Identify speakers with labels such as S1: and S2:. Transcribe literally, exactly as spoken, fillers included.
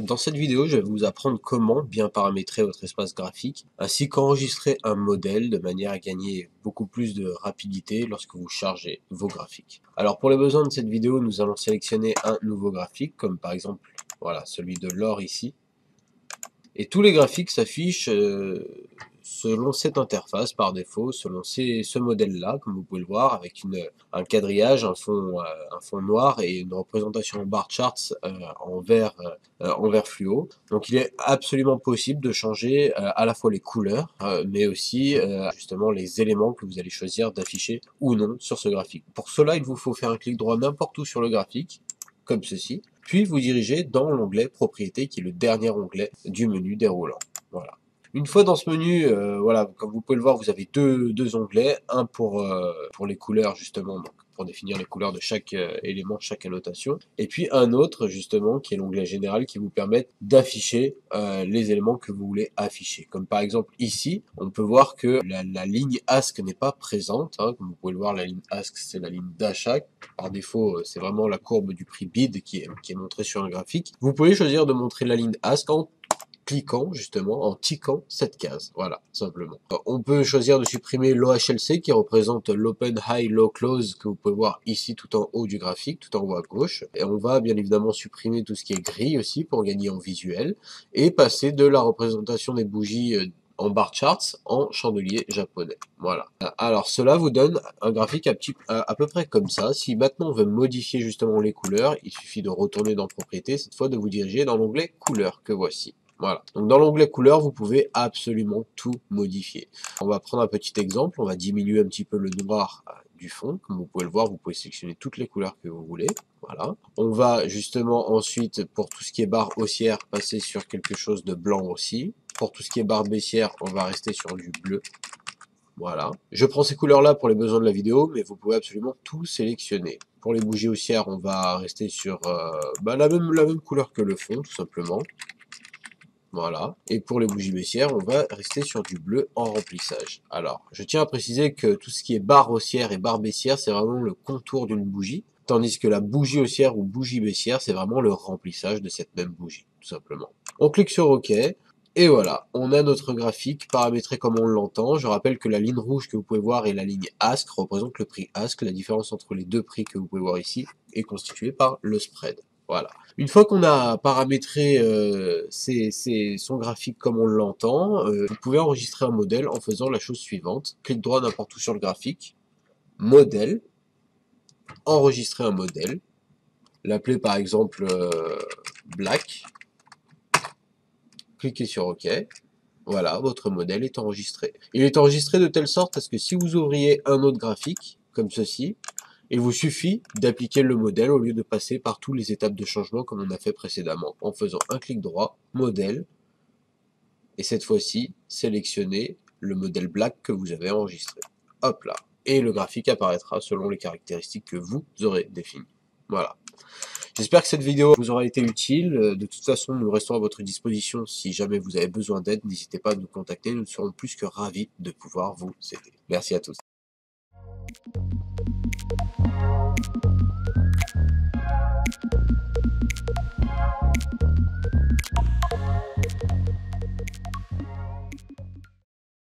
S1: Dans cette vidéo, je vais vous apprendre comment bien paramétrer votre espace graphique, ainsi qu'enregistrer un modèle de manière à gagner beaucoup plus de rapidité lorsque vous chargez vos graphiques. Alors pour les besoins de cette vidéo, nous allons sélectionner un nouveau graphique, comme par exemple voilà, celui de l'or ici. Et tous les graphiques s'affichent euh, selon cette interface par défaut, selon ces, ce modèle-là, comme vous pouvez le voir, avec une, un quadrillage, un fond, euh, un fond noir et une représentation en bar charts euh, en, vert, euh, en vert fluo. Donc il est absolument possible de changer euh, à la fois les couleurs, euh, mais aussi euh, justement les éléments que vous allez choisir d'afficher ou non sur ce graphique. Pour cela, il vous faut faire un clic droit n'importe où sur le graphique, comme ceci, puis vous dirigez dans l'onglet Propriétés, qui est le dernier onglet du menu déroulant. Voilà. Une fois dans ce menu, euh, voilà, comme vous pouvez le voir, vous avez deux, deux onglets, un pour, euh, pour les couleurs justement, donc pour définir les couleurs de chaque euh, élément, chaque annotation, et puis un autre justement qui est l'onglet général qui vous permet d'afficher euh, les éléments que vous voulez afficher. Comme par exemple ici, on peut voir que la, la ligne ask n'est pas présente, hein, comme vous pouvez le voir, la ligne ask c'est la ligne d'achat. Par défaut, c'est vraiment la courbe du prix bid qui est, qui est montrée sur un graphique. Vous pouvez choisir de montrer la ligne ask en cliquant justement, en tiquant cette case, voilà, simplement. On peut choisir de supprimer l'O H L C qui représente l'Open High Low Close que vous pouvez voir ici tout en haut du graphique, tout en haut à gauche. Et on va bien évidemment supprimer tout ce qui est gris aussi pour gagner en visuel et passer de la représentation des bougies en bar charts en chandelier japonais. Voilà. Alors cela vous donne un graphique à, petit, à, à peu près comme ça. Si maintenant on veut modifier justement les couleurs, il suffit de retourner dans Propriétés, cette fois de vous diriger dans l'onglet Couleurs que voici. Voilà. Donc dans l'onglet couleurs, vous pouvez absolument tout modifier. On va prendre un petit exemple, on va diminuer un petit peu le noir du fond. Comme vous pouvez le voir, vous pouvez sélectionner toutes les couleurs que vous voulez. Voilà. On va justement ensuite, pour tout ce qui est barre haussière, passer sur quelque chose de blanc aussi. Pour tout ce qui est barre baissière, on va rester sur du bleu. Voilà. Je prends ces couleurs-là pour les besoins de la vidéo, mais vous pouvez absolument tout sélectionner. Pour les bougies haussières, on va rester sur euh, bah, la, même, la même couleur que le fond, tout simplement. Voilà. Et pour les bougies baissières, on va rester sur du bleu en remplissage. Alors, je tiens à préciser que tout ce qui est barre haussière et barre baissière, c'est vraiment le contour d'une bougie, tandis que la bougie haussière ou bougie baissière, c'est vraiment le remplissage de cette même bougie, tout simplement. On clique sur OK, et voilà, on a notre graphique paramétré comme on l'entend. Je rappelle que la ligne rouge que vous pouvez voir et la ligne ask représente le prix ask. La différence entre les deux prix que vous pouvez voir ici est constituée par le spread. Voilà. Une fois qu'on a paramétré euh, c'est, c'est son graphique comme on l'entend, euh, vous pouvez enregistrer un modèle en faisant la chose suivante. Clic droit n'importe où sur le graphique, modèle, enregistrer un modèle, l'appeler par exemple euh, black, cliquez sur OK. Voilà, votre modèle est enregistré. Il est enregistré de telle sorte à ce que si vous ouvriez un autre graphique, comme ceci, il vous suffit d'appliquer le modèle au lieu de passer par toutes les étapes de changement comme on a fait précédemment, en faisant un clic droit, modèle, et cette fois-ci, sélectionnez le modèle black que vous avez enregistré. Hop là. Et le graphique apparaîtra selon les caractéristiques que vous aurez définies. Voilà. J'espère que cette vidéo vous aura été utile. De toute façon, nous restons à votre disposition. Si jamais vous avez besoin d'aide, n'hésitez pas à nous contacter. Nous serons plus que ravis de pouvoir vous aider. Merci à tous.